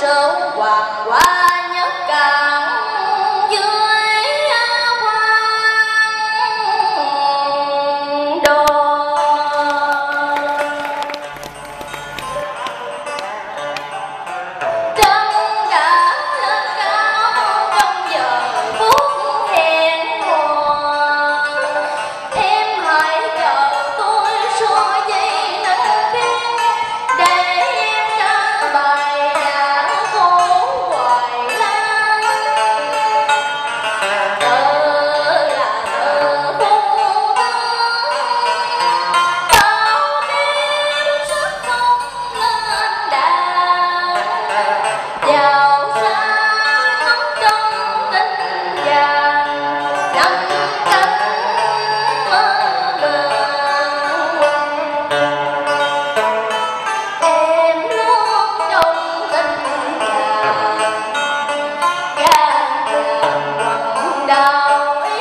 rượu hoàng hoa nhất cạn dưới khoan đô. Trăng đã lên cao trong giờ phút hẹn hò, em hãy chờ tôi suốt giây nắng biên để em ca bài nhạc phố hoài lan. Thơ là thơ phúc thắm, bao đêm sức không lên đàn, vào sáng trong tình vàng nắm cánh mơ màng. Em luôn trong tình vàng gan buồn quặn đau ý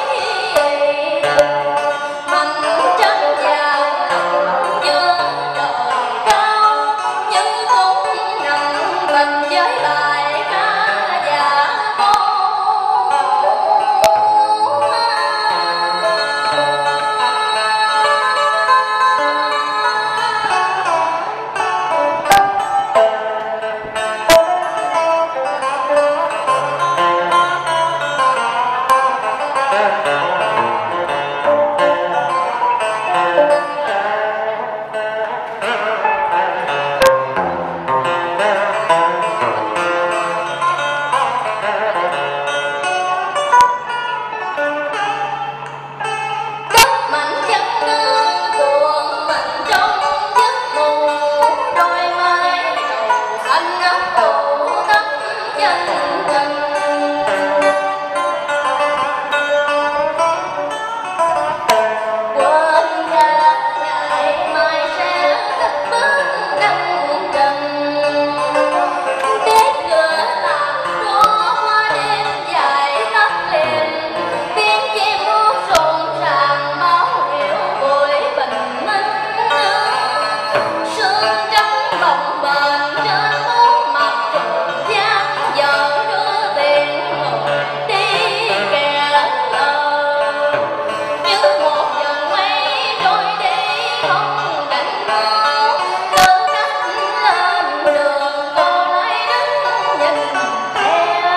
mảnh trăng vàng lòng dương trời cao, nhưng cũng nằm tình với bài ca dạ cô. Cất mạnh chân nương buồn mình trong giấc ngủ, đôi mái đầu xanh ngắm tụ tắm chân tình. Quên gạt ngày mai sẽ cất bước nắng trần, biết lửa tàn có hoa đêm dài ngất liền, tiếng chim hót rộn ràng báo hiệu buổi bình minh. Sương trắng bồng bềnh trên khuôn mặt trường giang, giờ đưa tiền người đi kẻ lờ, như một dòng mây trôi đi không cảnh mơ. Cứ cách lên đường cô lại đứng nhìn theo.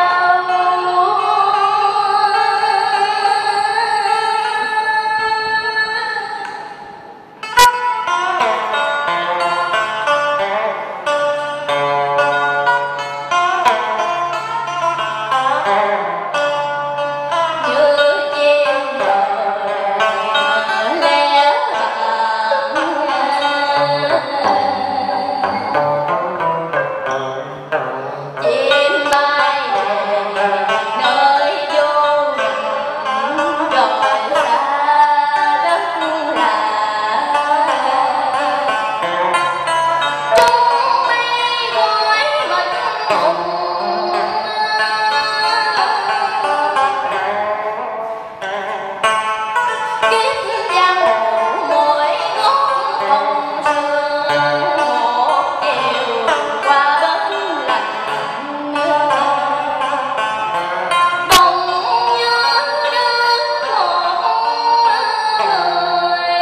Như chim trời lẻ bàng, chim bay về nơi vô định, trời xa đất lạ. Trong mây gọi mình mộng, kiếp giang hồ mỗi ngóc hồng sương, một chiều qua đất lạnh bỗng nhớ đến một người.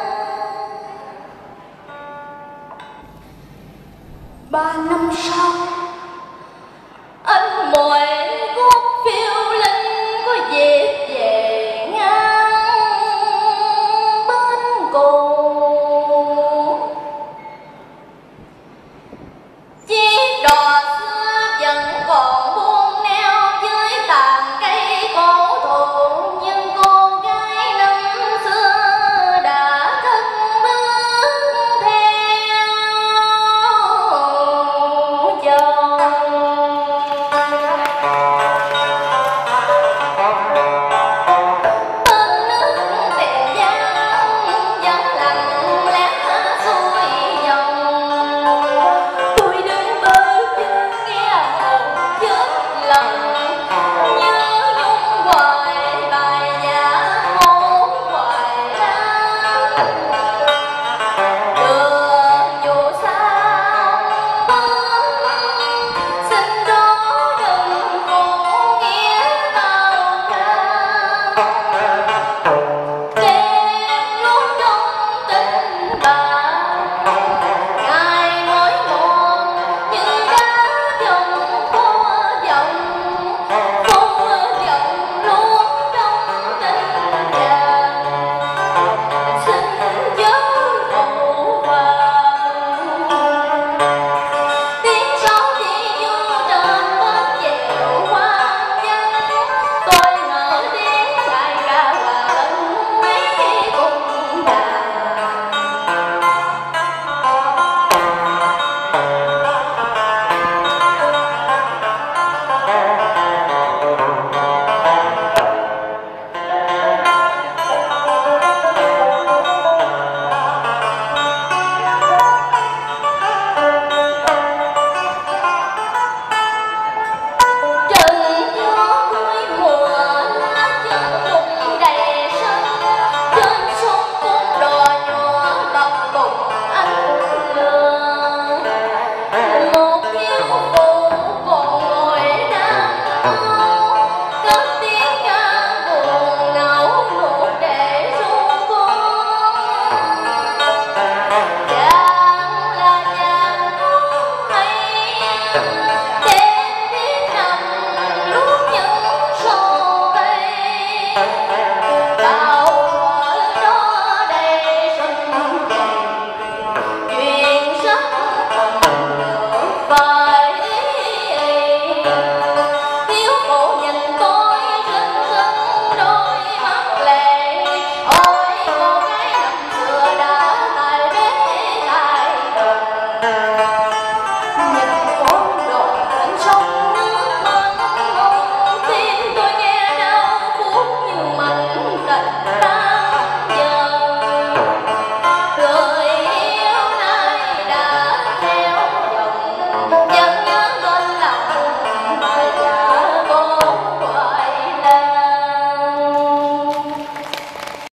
3 năm sau